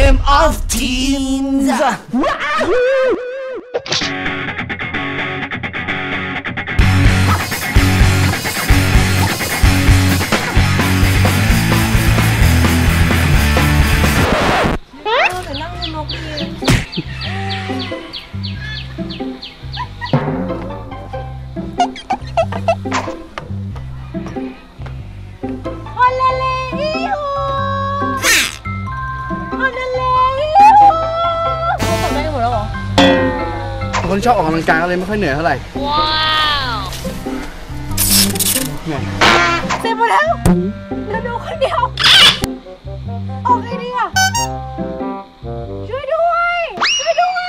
Game of Teens คนชอบออกกำลังกายก็เลยไม่ค่อยเหนื่อยเท่าไหร่ว้าวเสร็จหมดแล้วเราดูคนเดียวออกไงดีอ่ะช่วยด้วยช่วยด้วย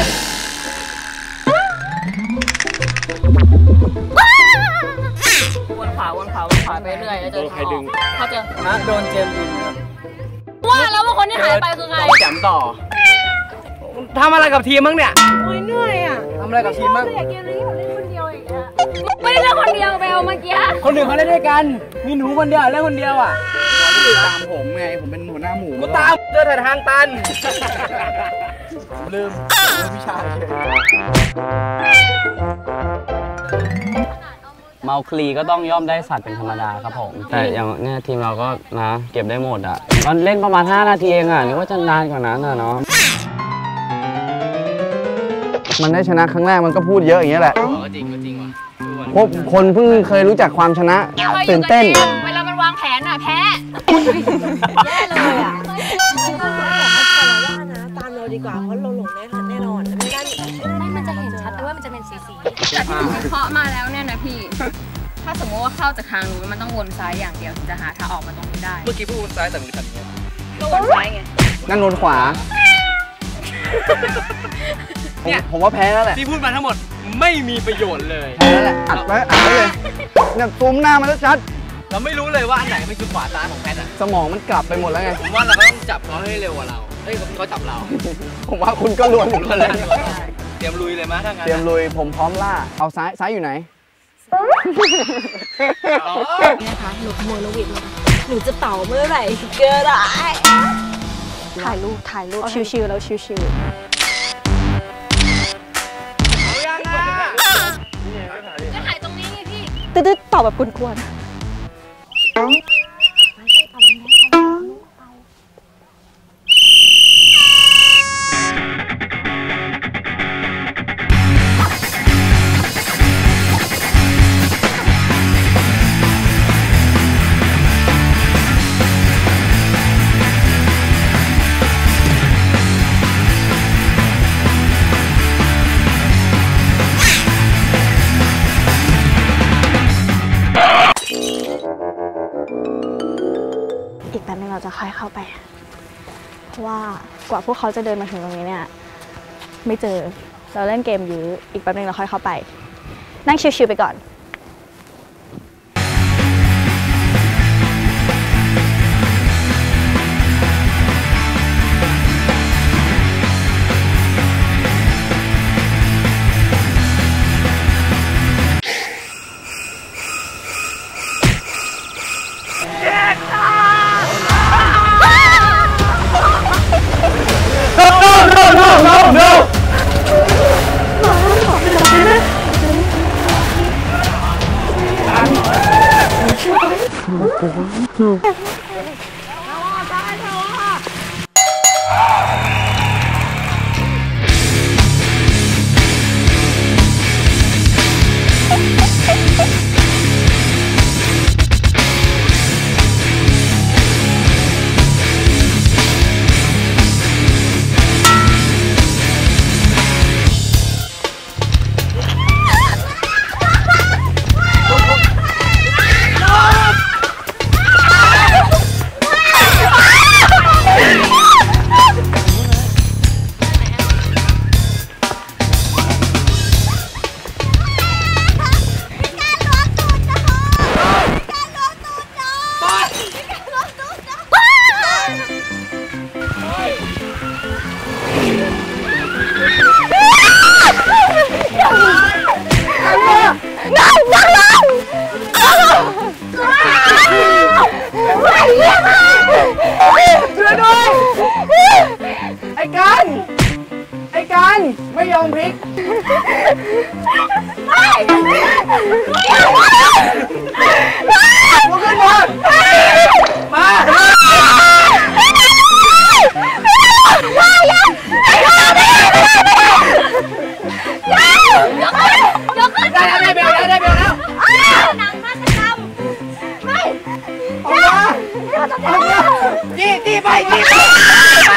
วนขวาไปเรื่อยแล้วเจอใครดึงเขาเจอโดนเจมดึงว่าแล้วว่าคนที่หายไปคือใครแจมต่อทำอะไรกับทีมมั้งเนี่ยเหนื่อยอ่ะทำอะไรกับทีมมั้งอยากเกมนี้แบบเล่นคนเดียวอย่างเงี้ยไม่ได้เล่นคนเดียวไปเอาเมื่อกี้คนอื่นเขาเล่นด้วยกันมีหนูคนเดียวเล่นคนเดียวอ่ะตามผมไงผมเป็นหัวหน้าหมูก็ตามเดินแต่ทางตันลืมวิชาเมาคลีก็ต้องย่อมได้สัตว์เป็นธรรมดาครับผมแต่อย่างเนี่ยทีมเราก็นะเก็บได้หมดอ่ะมันเล่นประมาณ5 นาทีเองอ่ะนึกว่าจะนานกว่านั้นอ่ะเนาะมันได้ชนะครั้งแรกมันก็พูดเยอะอย่างเงี้ยแหละก็จริงว่ะพวกคนเพิ่งเคยรู้จักความชนะตื่นเต้นเวลามันวางแผนอ่ะแพ้แย่เลยอ่ะตามเราดีกว่าเพราะเราหลงแน่นอนไม่ได้ไม่มันจะเห็นชัดแต่ว่ามันจะเป็นสีแต่ที่หนูวิเคราะห์มาแล้วเนี่ยนะพี่ถ้าสมมติว่าเข้าจากทางนู้นมันต้องวนซ้ายอย่างเดียวถึงจะหาทางออกมาตรงนี้ได้เมื่อกี้พูดวนซ้ายแต่มือทำอย่างเงี้ยก็วนซ้ายไงนั่นวนขวาเนี่ยผมว่าแพ้แล้วแหละที่พูดมาทั้งหมดไม่มีประโยชน์เลยแพ้แล้วแหละอัดไว้เลยเนี่ยซูมหน้ามันแล้วชัดเราไม่รู้เลยว่าอันไหนมันคือขวาซ้ายของแพทย์สมองมันกลับไปหมดแล้วไงผมว่าเราก็ต้องจับเขาให้เร็วกว่าเราเขาจับเราผมว่าคุณก็รวนเหมือนกันเลยเตรียมลุยเลยมั้ยถ้างั้นเตรียมลุยผมพร้อมล่าเอาซ้ายอยู่ไหนนี่นะคะหนูขโมยนกหวีดมาหนูจะเป่าเมื่อไหร่ก็ได้ถ่ายรูปชิวๆแล้วชิวๆก็ถ่ายตรงนี้ไงพี่ตึ๊ดๆเป่าแบบกวนๆอีกแป๊บนึงเราจะค่อยเข้าไปเพราะว่ากว่าพวกเขาจะเดินมาถึงตรงนี้เนี่ยไม่เจอเราเล่นเกมยื้ออีกแป๊บนึงเราค่อยเข้าไปนั่งชิวๆไปก่อนช่วยด้วยไม่ยอมพลิกลุกขึ้นมาได้เบลแล้วหนังมาทำไม่จี้ไปแพทจี้ไป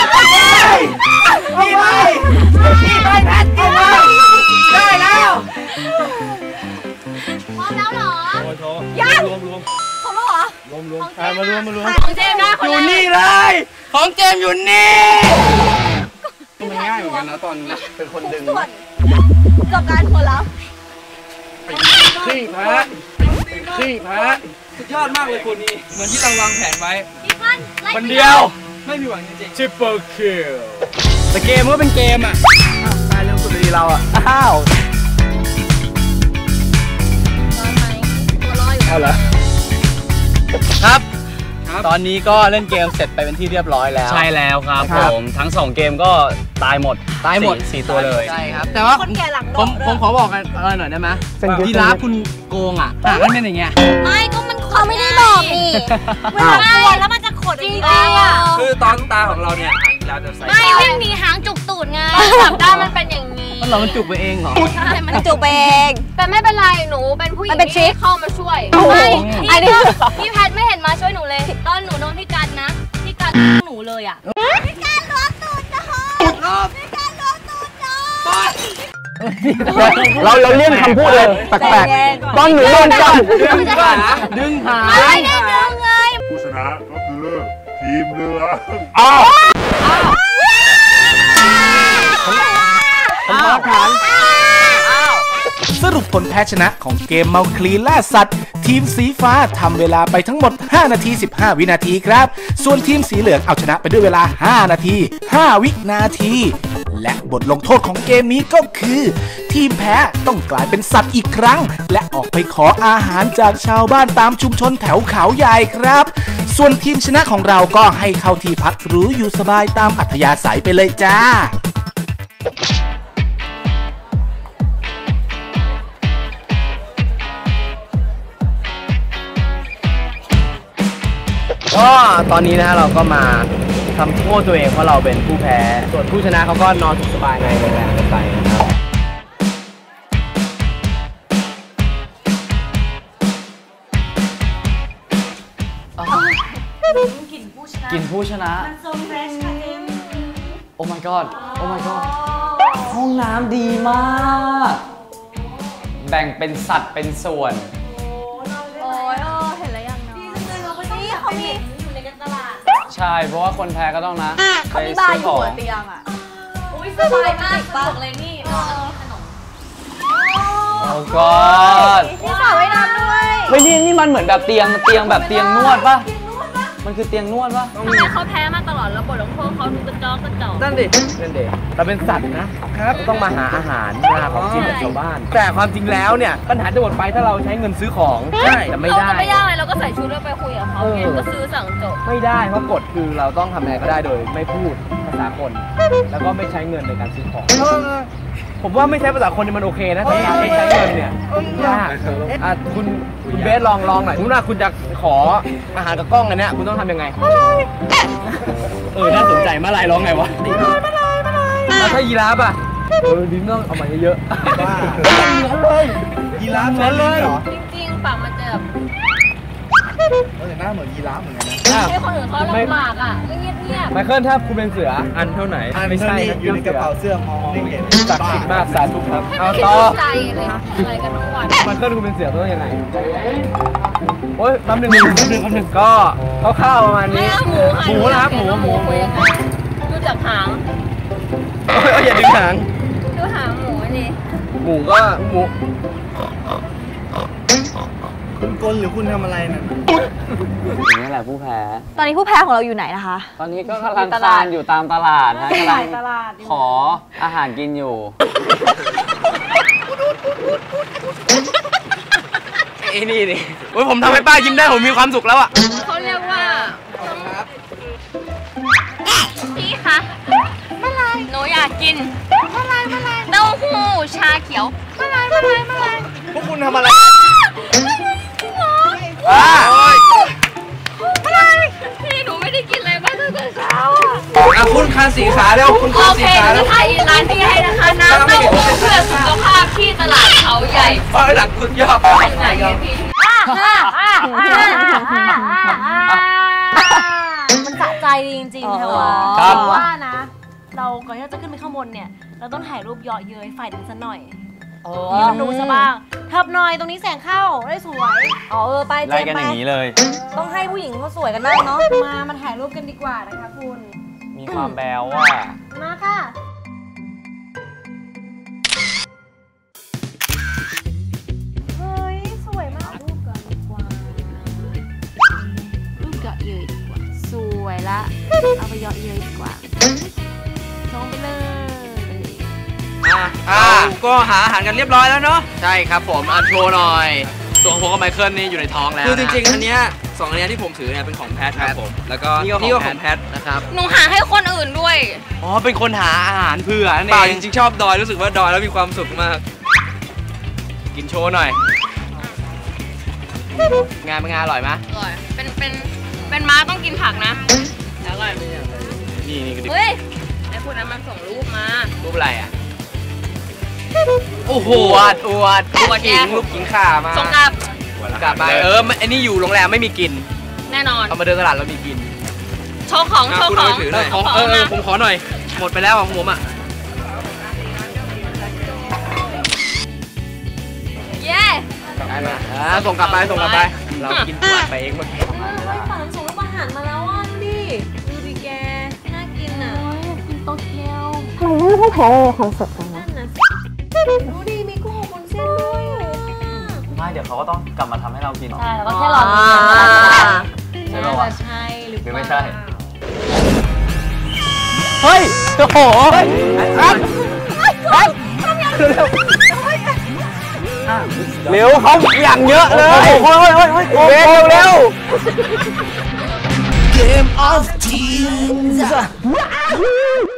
ได้แล้วพร้อมแล้วเหรอยังพร้อมแล้วเหรอรวมมารวมของเจมส์ได้คนแรกอยู่นี่เลยของเจมส์อยู่นี่มันง่ายเหมือนกันนะตอนเป็นคนดึงกับการคนแล้วขี้แพ้สุดยอดมากเลยคนนี้เหมือนที่เราวางแผนไว้คนเดียวไม่มีหวังจริงๆชิปเปอร์คิลแต่เกมก็เป็นเกมอ่ะตายเร็วสุดเลยเราอ่ะอ้าวเอาเหรอครับตอนนี้ก็เล่นเกมเสร็จไปเป็นที่เรียบร้อยแล้วใช่แล้วครับผมทั้ง2เกมก็ตายหมด4ตัวเลยใช่ครับแต่ว่าผมขอบอกกันอะไรหน่อยได้ไหมยีราฟคุณโกงอ่ะมันเป็นอย่างเงี้ยไม่ก็มันเขาไม่ได้บอกนี่เวลาขดแล้วมันจะขดจริงๆคือตอนตาของเราเนี่ยหางยีราฟจะใส่ไม่มีหางจุกตูดไงจับได้มันเป็นอย่างนี้มันจุกไปเองเหรอใช่มันจุกไปเองแต่ไม่เป็นไรหนูเป็นผู้หญิงที่เข้ามาช่วยไม่พี่แพทไม่เห็นมาช่วยหนูเลยตอนหนูโดนพี่กันนะพี่กันหนูเลยอ่ะพี่กันล้วงตูดนะพี่กันล้วงตูดนะเราเลี่ยงคำพูดเลยแปลกๆตอนหนูโดนกันดึงหางไม่ได้ดึงเลยผู้ชนะก็คือทีมเรือสรุปผลแพ้ชนะของเกมเมาคลีล่าสัตว์ทีมสีฟ้าทำเวลาไปทั้งหมด5นาที15วินาทีครับส่วนทีมสีเหลืองเอาชนะไปด้วยเวลา5นาที5วินาทีและบทลงโทษของเกมนี้ก็คือทีมแพ้ต้องกลายเป็นสัตว์อีกครั้งและออกไปขออาหารจากชาวบ้านตามชุมชนแถวเขาใหญ่ครับส่วนทีมชนะของเราก็ให้เข้าที่พักหรูอยู่สบายตามอัธยาศัยไปเลยจ้าก็ตอนนี้นะฮะเราก็มาทำโทษตัวเองเพราะเราเป็นผู้แพ้ส่วนผู้ชนะเขาก็นอนสุขสบายในโรงแรมกันไปนะครับกินผู้ชนะโอ้ my god โอ้ my god ห้องน้ำดีมากแบ่งเป็นสัดเป็นส่วนใช่เพราะว่าคนแพ้ก็ต้องนะเขามีบาร์อยู่หัวเตียงอ่ะอุ้ยสบายมากสนุกเลยนี่นอนขนมโอ้ god มีสระว่ายน้ำด้วยเฮ้ยนี่มันเหมือนแบบเตียงแบบเตียงนวดป่ะมันคือเตียงนวดป่ะทำไมเขาแพ้มาตลอดแล้วบทลงโทษเขาดูกระจอกนั่นดิเราเป็นสัตว์นะครับต้องมาหาอาหารมาของกินกับชาวบ้านแต่ความจริงแล้วเนี่ยปัญหาจะหมดไปถ้าเราใช้เงินซื้อของใช่แต่ไม่ได้ไม่ได้เราก็ใส่ชุดแล้วไปคุยกับเขาไงก็ซื้อสั่งจบไม่ได้เพราะกฎคือเราต้องทำอะไรก็ได้โดยไม่พูดภาษาคนแล้วก็ไม่ใช้เงินในการซื้อของผมว่าไม่ใช้ภาษาคนนี่มันโอเคนะแต่ไม่ใช้เงินเนี่ยยากคุณเบสลองหน่อยคุณว่าคุณจะขออาหารกับกล้องอันเนี้ยคุณต้องทำยังไงน่าสนใจเมื่อไรร้องไงวะแล้วถ้ายีราฟอ่ะดิ้นต้องเอามาเยอะๆว่าเลยยีราฟนั้นเลยเหรอจริงๆปากมันจะแบบแต่หน้าเหมือนยีราฟเหมือนกันนะให้คนอื่นเขาลำบากอ่ะไม่เงียบไมเคิลถ้าคุณเป็นเสืออันเท่าไหนไม่ใช่อยู่ในกระเป๋าเสื้อมองไม่เห็นศักดิ์สิทธิ์มากสาธุครับเอาต่อใจเลยอะไรกันทุกวันไมเคิลคุณเป็นเสือต้องยังไงโอ้ยแป๊บนึงก็ข้าวประมาณนี้หมูนะครับหมูดูจากหางอย่าดึงหางดูหางหมูนี่หมูก็หมูคุณกลหรือคุณทำอะไรเนี่ยนี่แหละผู้แพ้ตอนนี้ผู้แพ้ของเราอยู่ไหนนะคะตอนนี้ก็กำลังคานอยู่ตามตลาดนะกำลังขออาหารกินอยู่นี่โอ้ยผมทำให้ป้ายิ้มได้ผมมีความสุขแล้วอ่ะเขาเรียกว่าพี่คะหนูอยากกินเต้าหู้ชาเขียวอะไรพวกคุณทำอะไรพี่หนูไม่ได้กินอะไรมาตั้งแต่เช้าคุณคันสีขาเร็วคุณคันสีขาแล้วโอเคจะถ่ายร้านที่ให้นะคะน้ำเต้าหู้เพื่อสุขภาพที่ตลาดเขาใหญ่หลังคุณยอดไหนพี่มันสะใจจริงๆเธอว่านะเราก่อนที่เราจะขึ้นไปข้างบนเนี่ยเราต้องถ่ายรูปเยาะเย้ยฝ่ายหนึ่งสักหน่อยนี่ต้องดูซะบ้างทับหน่อยตรงนี้แสงเข้าได้สวยไปเจมไปไล่กันอย่างนี้เลยต้องให้ผู้หญิงเขาสวยกันได้เนาะมาถ่ายรูปกันดีกว่านะคะคุณมีความแบวว่ามาค่ะเฮ้ยสวยมากรูปก่อนดีกว่ารูปเยาะเย้ยดีกว่าสวยละเอาไปเยาะเย้ยดีกว่าลงไปเลยก็หาอาหารกันเรียบร้อยแล้วเนาะใช่ครับผมโชว์หน่อยส่วนผมกับไมเคิลนี่อยู่ในท้องแล้วคือจริงๆอันเนี้ย2อันเนี้ยที่ผมถือเนี่ยเป็นของแพทครับผมแล้วก็นี่ก็ของแพทนะครับหนูหาให้คนอื่นด้วยเป็นคนหาอาหารเผื่อนั่นเองจริงๆชอบดอยรู้สึกว่าดอยแล้วมีความสุขมากกินโชว์หน่อยงานเป็นงานอร่อยไหมอร่อยเป็นม้าต้องกินผักนะอร่อยนี่เฮ้ยไอ้คนนั้นมันส่งรูปมารูปอะไรอ่ะโอ้โหอวดกินลูกกินข่ามาส่งกลับไปอันนี้อยู่โรงแรมไม่มีกินแน่นอนเอามาเดินตลาดแล้วมีกินโชว์ของถือหน่อยผมขอหน่อยหมดไปแล้วของผมอ่ะเย้ได้ไหมส่งกลับไปเรากินปวดไปเองเมื่อกี้ฝั่งส่งรูปอาหารมาแล้วดูดิแกน่ากินอ่ะกินโตเกียวทำไมไม่แพ้ของสดกันนะดูดิมีกุ้งอบวุ้นเส้นด้วยไม่เดี๋ยวเขาก็ต้องกลับมาทำให้เรากินใช่แล้วก็แค่รอใช่ไหมวะใช่หรือไม่ใช่เฮ้ยโอ้โหเร็วเขาอย่างเยอะเลยเร็ว Game of Teens